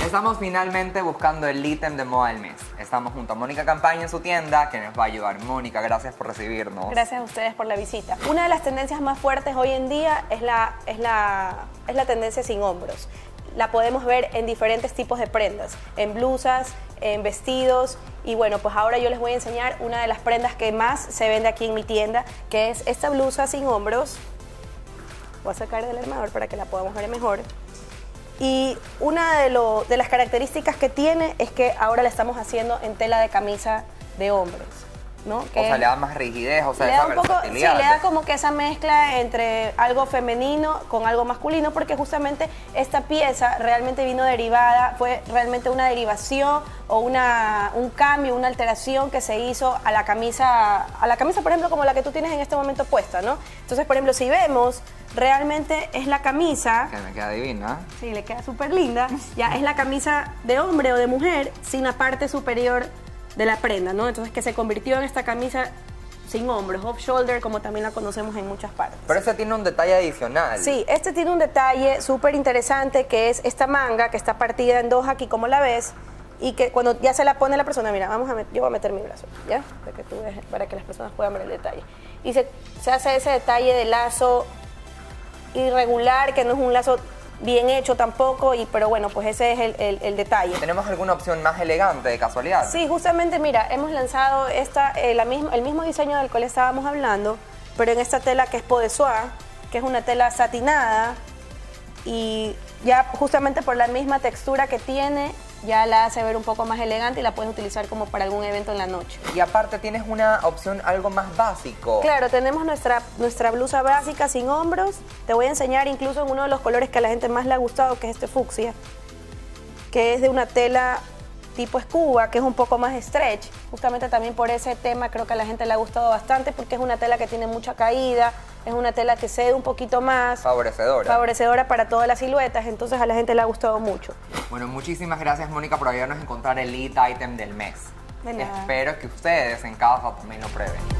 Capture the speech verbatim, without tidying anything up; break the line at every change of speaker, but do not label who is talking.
Estamos finalmente buscando el ítem de moda del mes. Estamos junto a Mónica Campaña en su tienda, que nos va a ayudar. Mónica, gracias por recibirnos.
Gracias a ustedes por la visita. Una de las tendencias más fuertes hoy en día es la, es la, es la tendencia sin hombros. La podemos ver en diferentes tipos de prendas, en blusas, en vestidos, y bueno, pues ahora yo les voy a enseñar una de las prendas que más se vende aquí en mi tienda, que es esta blusa sin hombros. Voy a sacar del armador para que la podamos ver mejor. Y una de, lo, de las características que tiene es que ahora la estamos haciendo en tela de camisa de hombres, ¿no? Que
o sea, le da más rigidez, o sea,
le
esa
da un poco, sí, le da como que esa mezcla entre algo femenino con algo masculino, porque justamente esta pieza realmente vino derivada, fue realmente una derivación o una, un cambio, una alteración que se hizo a la camisa, a la camisa, por ejemplo, como la que tú tienes en este momento puesta, ¿no? Entonces, por ejemplo, si vemos, realmente es la camisa...
Que me queda divina.
Sí, le queda súper linda. Ya es la camisa de hombre o de mujer sin la parte superior de la prenda, ¿no? Entonces, que se convirtió en esta camisa sin hombros, off shoulder, como también la conocemos en muchas partes.
Pero este tiene un detalle adicional.
Sí, este tiene un detalle súper interesante, que es esta manga que está partida en dos aquí, como la ves, y que cuando ya se la pone la persona, mira, vamos a met- yo voy a meter mi brazo, ¿ya? Para que, tú veas, para que las personas puedan ver el detalle. Y se, se hace ese detalle de lazo irregular, que no es un lazo bien hecho tampoco, y, pero bueno, pues ese es el, el, el detalle.
¿Tenemos alguna opción más elegante de casualidad?
Sí, justamente, mira, hemos lanzado esta, eh, la misma, el mismo diseño del cual estábamos hablando, pero en esta tela que es peau de soie, que es una tela satinada, y ya justamente por la misma textura que tiene, ya la hace ver un poco más elegante y la puedes utilizar como para algún evento en la noche.
Y aparte tienes una opción algo más básico.
Claro, tenemos nuestra, nuestra blusa básica sin hombros. Te voy a enseñar incluso en uno de los colores que a la gente más le ha gustado, que es este fucsia, que es de una tela tipo escuba, que es un poco más stretch. Justamente también por ese tema creo que a la gente le ha gustado bastante, porque es una tela que tiene mucha caída, es una tela que cede un poquito más.
Favorecedora.
Favorecedora para todas las siluetas, entonces a la gente le ha gustado mucho.
Bueno, muchísimas gracias, Mónica, por ayudarnos a encontrar el lead item del mes.
De nada.
Espero que ustedes en casa también lo prueben.